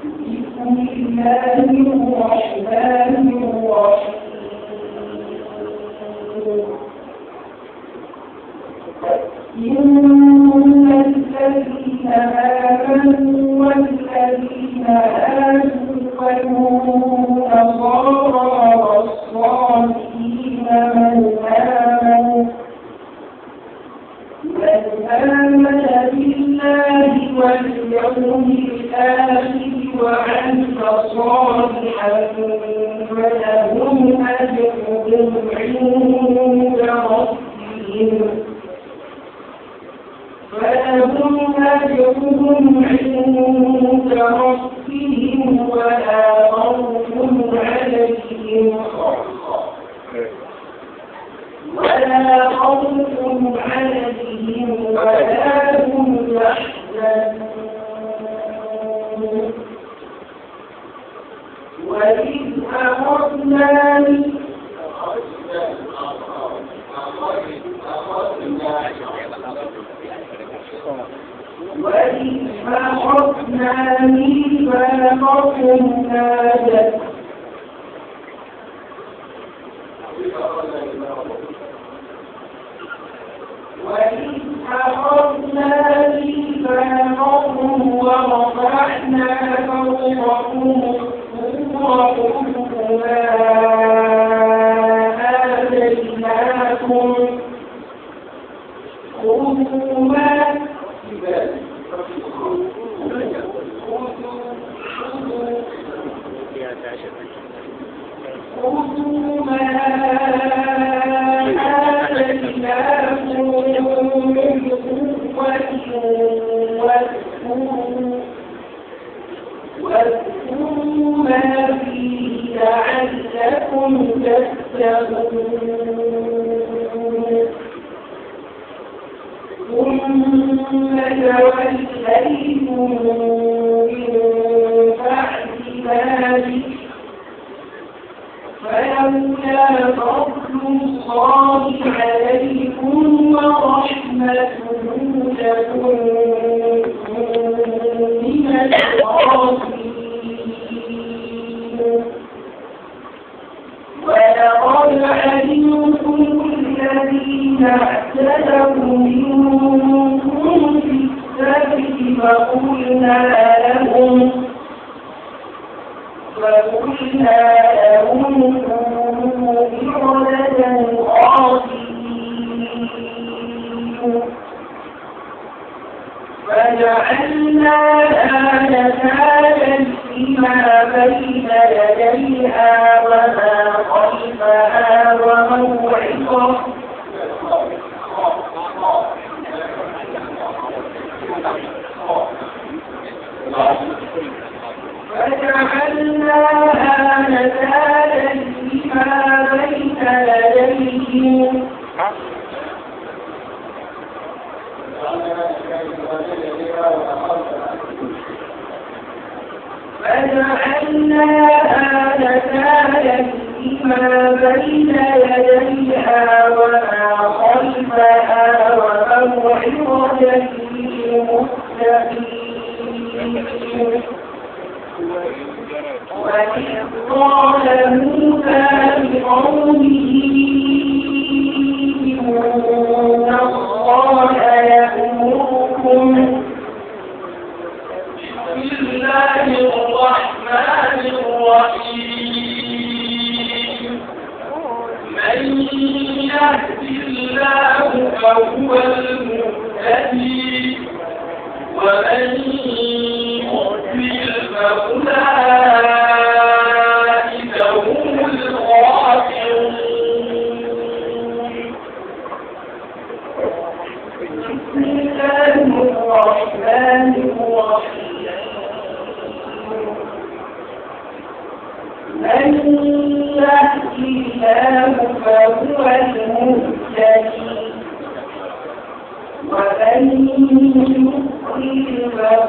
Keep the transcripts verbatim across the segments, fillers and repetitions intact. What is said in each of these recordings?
ومن يضلل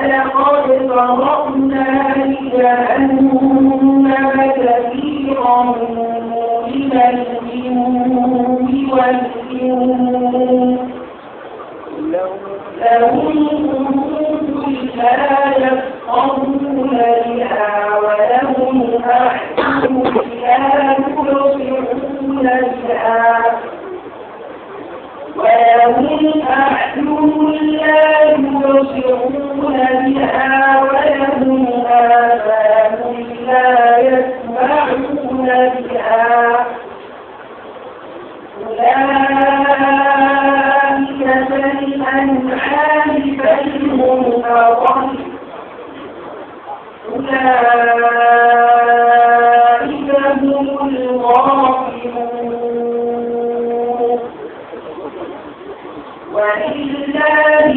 ولقد ضربنا لجهنم كثيرا من الجن والإنس لهم قلوب لا يفقهون بها ولهم أعين لا يبصرون بها ولهم أعين لا يبصرون بها ولهم آذان لا يسمعون بها أولئك كالأنعام بل هم أضل أولئك هم الغافلون ولله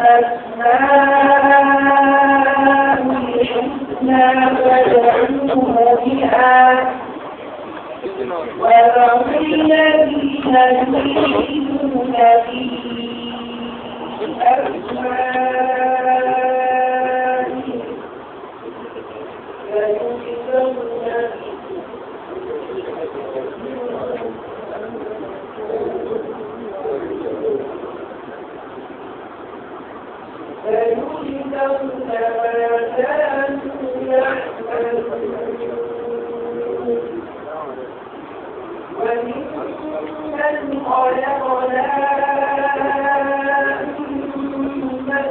الأسماء الحسنى فادعوه بها وذروا الذين يلحدون في أسمائه فيجزون ما كانوا يعملون وممن خلقنا أمة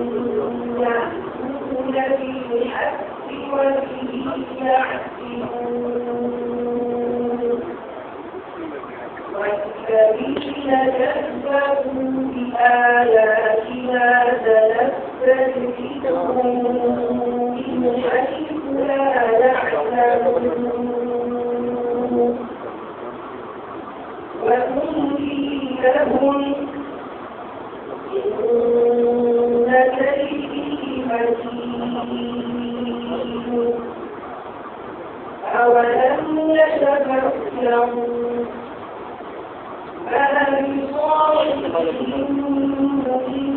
يهدون بالحق وبه يعدلون والذين كذبوا بآياتنا سنستدرجهم من حيث لا يعلمون وأملي لهم إن كيدي متين أولم يتفكروا ما بصاحبهم من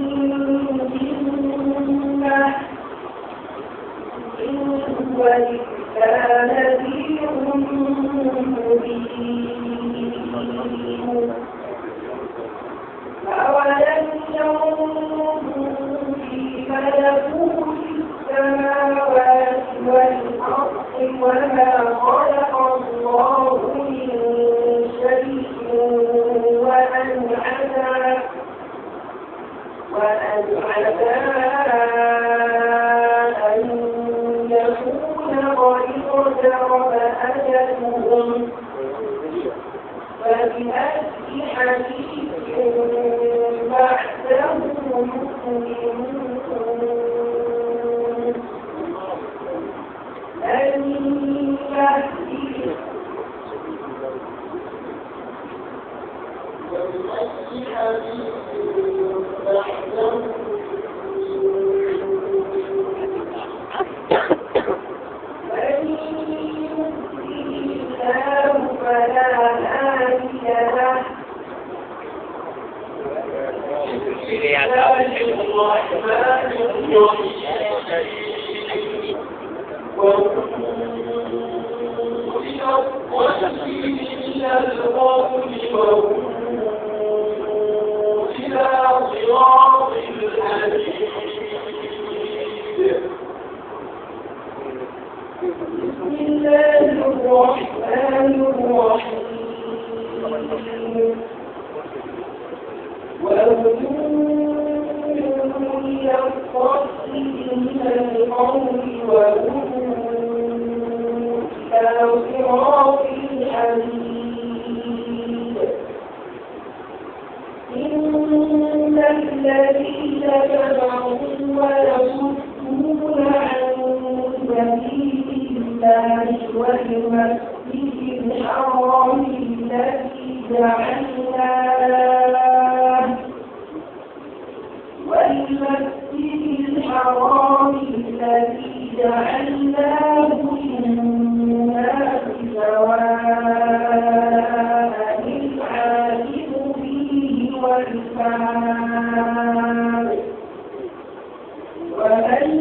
جنة إن هو إلا نذير مبين أولم ينظروا في ملكوت السماوات والأرض وما خلق الله من شيء وأن عسى وأن عسى أن يكون قد اقترب أجلهم فبأي حديث بعده يؤمنون أن يهدي فبأي حديث بعده من يهدي الله فلا هادي له بسم الله الرحمن الرحيم ووجوه يختص من القول وهم إلى صراط الحميد إن الذين كفروا ويصدون عن سبيل الله والمسجد الحرام الذي جعلناه والمسجد الحرام الذي جعلناه للناس سواء العالم فيه والباد ومن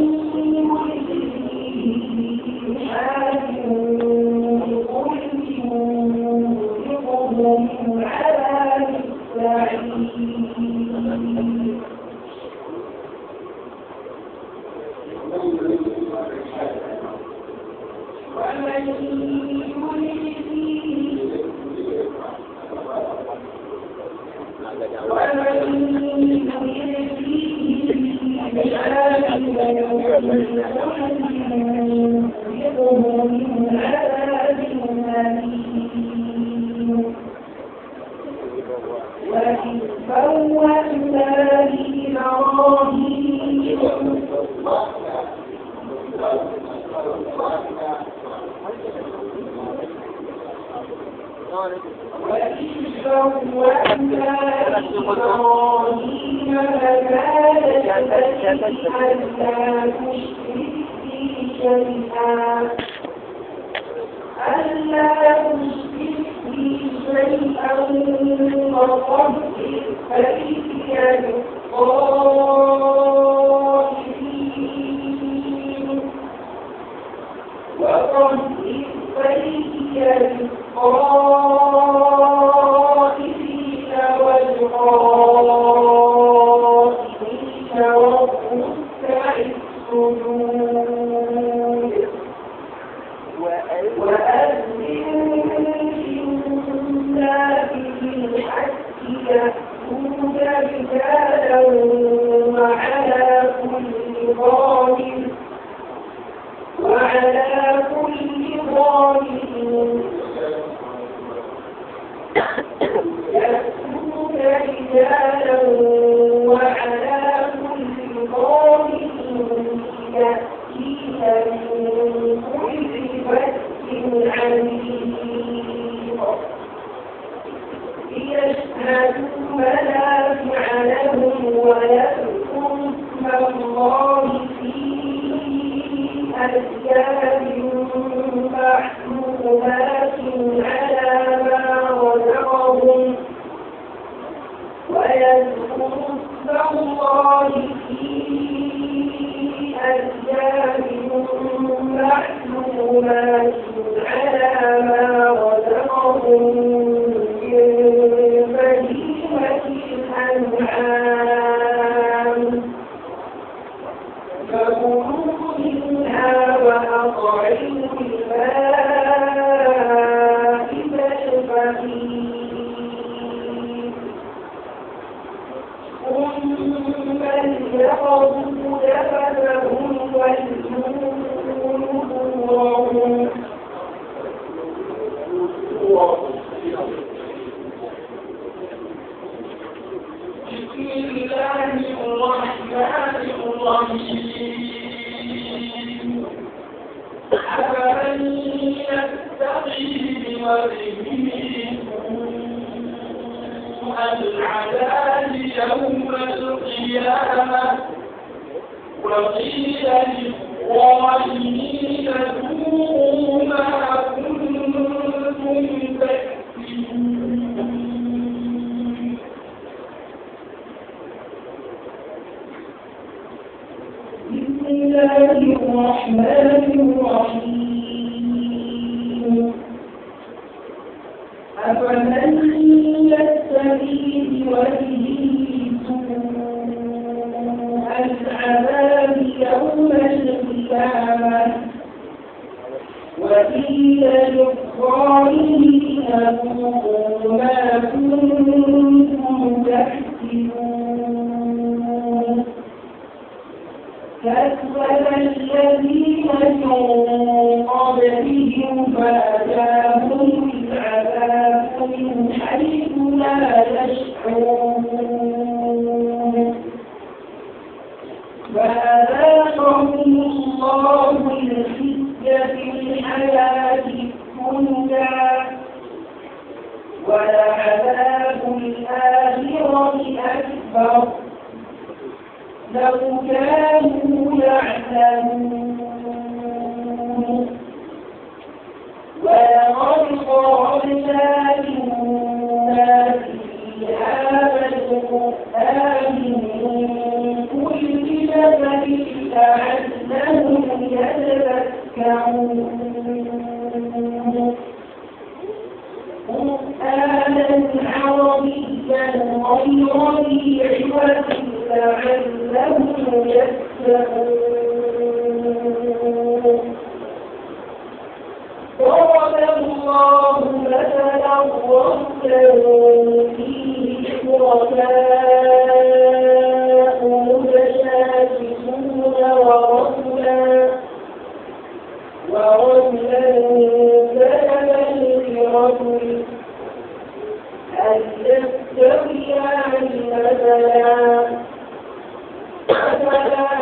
شركاء متشاكسون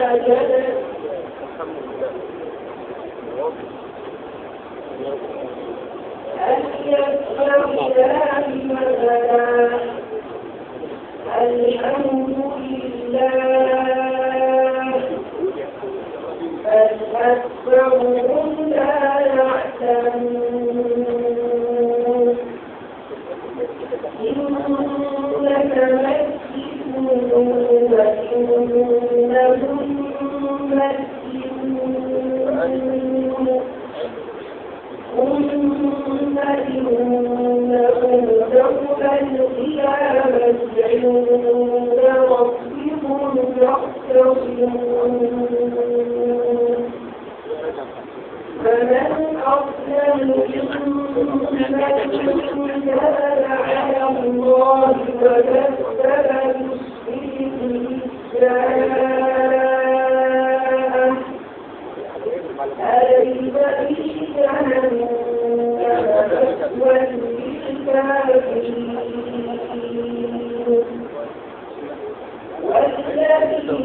جدل هل يستويان مثلا الحمد لله بل أكثرهم لا يعلمون إنك ميت وإنهم ميتون ثم إنهم يوم القيامة عند ربهم يختصمون فمن أظلم ممن كذب على الله وكذب بالساءة أليس في جهنم مثوى للكافرين والذي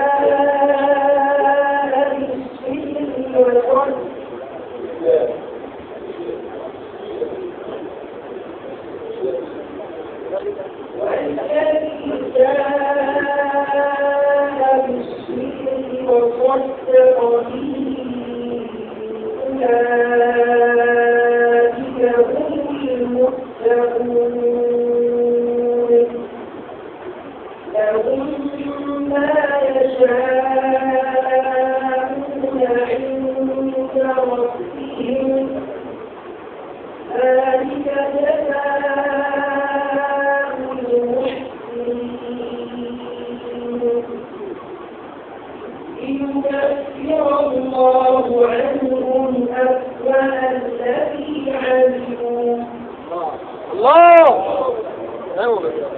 جاء بالصدق وصدق والذي جاء بالصدق وصدق به أولئك هم المتقون لهم ما يشاءون عند ربهم ذلك جزاء المحسنين ليكفر الله عنهم أسوأ الذي عملوا. الله